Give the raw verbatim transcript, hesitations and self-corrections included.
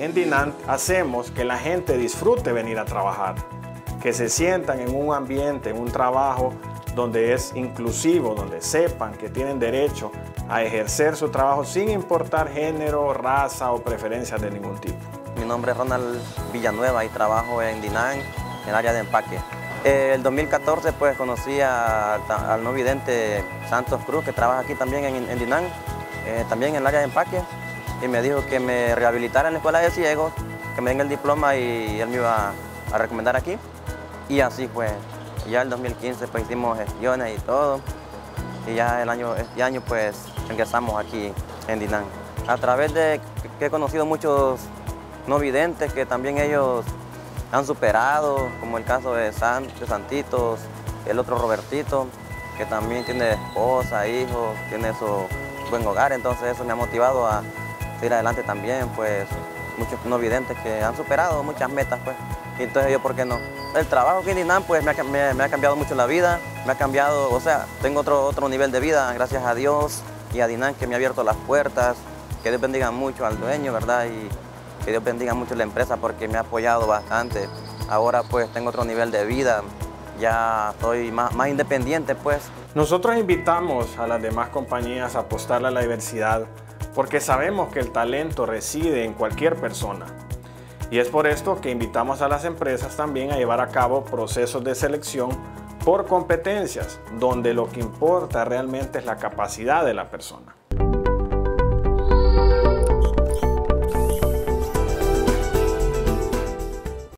En Dinant hacemos que la gente disfrute venir a trabajar, que se sientan en un ambiente, en un trabajo donde es inclusivo, donde sepan que tienen derecho a ejercer su trabajo sin importar género, raza o preferencias de ningún tipo. Mi nombre es Ronald Villanueva y trabajo en Dinant, en el área de empaque. Eh, el dos mil catorce pues conocí a, al no vidente Santos Cruz, que trabaja aquí también en, en Dinant, eh, también en el área de empaque, y me dijo que me rehabilitara en la escuela de ciegos, que me den el diploma y él me iba a recomendar aquí. Y así fue. Ya el dos mil quince pues hicimos gestiones y todo, y ya el año, este año pues ingresamos aquí en Dinant. A través de que he conocido muchos no videntes que también ellos han superado, como el caso de, San, de Santitos, el otro Robertito, que también tiene esposa, hijos, tiene su buen hogar, entonces eso me ha motivado a seguir adelante también, pues muchos no videntes que han superado muchas metas, pues, y entonces yo, ¿por qué no? El trabajo aquí en Dinant pues me ha, me, me ha cambiado mucho la vida, me ha cambiado, o sea, tengo otro, otro nivel de vida, gracias a Dios y a Dinant que me ha abierto las puertas, que Dios bendiga mucho al dueño, ¿verdad? Y que Dios bendiga mucho la empresa porque me ha apoyado bastante. Ahora pues tengo otro nivel de vida, ya soy más, más independiente pues. Nosotros invitamos a las demás compañías a apostarle a la diversidad porque sabemos que el talento reside en cualquier persona. Y es por esto que invitamos a las empresas también a llevar a cabo procesos de selección por competencias, donde lo que importa realmente es la capacidad de la persona.